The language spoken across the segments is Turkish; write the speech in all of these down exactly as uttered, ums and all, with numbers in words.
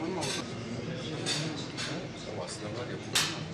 Aslında var ya.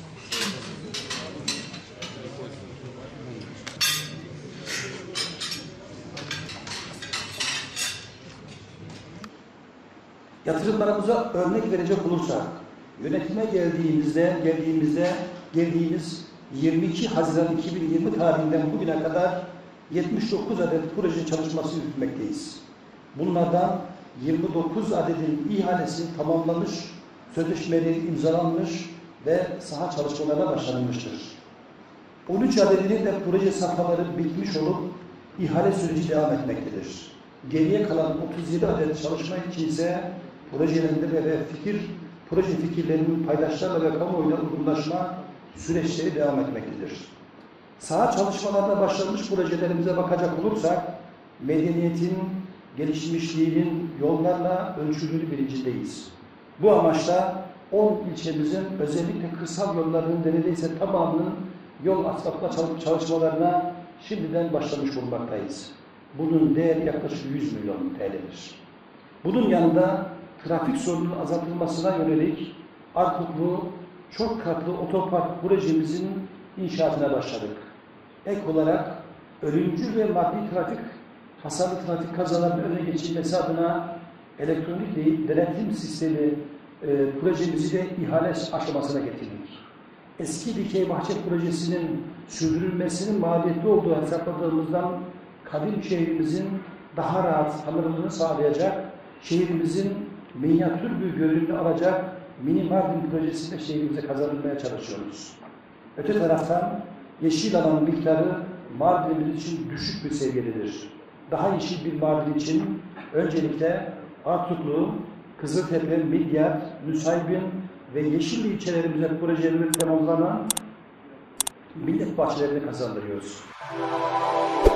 Yatırımlarımıza örnek verecek olursak, yönetime geldiğimizde, geldiğimizde, geldiğimiz yirmi iki Haziran iki bin yirmi tarihinden bugüne kadar yetmiş dokuz adet proje çalışması yürütmekteyiz. Bunlardan yirmi dokuz adetin ihalesi tamamlanmış, sözleşmeleri imzalanmış ve saha çalışmalarına başlanmıştır. on üç adedinin de proje safhaları bitmiş olup ihale süreci devam etmektedir. Geriye kalan otuz yedi adet çalışma için ise projelendirme ve fikir, proje fikirlerinin paydaşlarla ve kamuoyuyla uyumlaşma süreçleri devam etmektedir. Saha çalışmalarına başlanmış projelerimize bakacak olursak, medeniyetin, gelişmişliğinin yollarla ölçülür bilincindeyiz. Bu amaçla on ilçemizin özellikle kırsal yollarının neredeyse tamamının yol asfaltla çalışmalarına şimdiden başlamış bulunmaktayız. Bunun değeri yaklaşık yüz milyon T L'dir. Bunun yanında trafik sorununun azaltılmasına yönelik Artuklu çok katlı otopark projemizin inşaatına başladık. Ek olarak ölümcül ve maddi trafik, hasarlı trafik kazalarının önüne geçilmesi adına elektronik denetim sistemi e, projemizi de ihale aşamasına getirdik. Eski dikey bahçe projesinin sürdürülmesinin maliyetli olduğu hesapladığımızdan kadim şehrimizin daha rahat tanınımını sağlayacak, şehrimizin minyatür bir görünümünü alacak mini Mardin projesinde şehrimize kazanılmaya çalışıyoruz. Öte taraftan yeşil alan miktarı Mardin'imiz için düşük bir seviyededir. Daha yeşil bir Mardin için öncelikle Artuklu, Kızıltepe, Midyat, Nusaybin ve Yeşilli ilçelerimize projelerini tamamlanan millet bahçelerini kazandırıyoruz.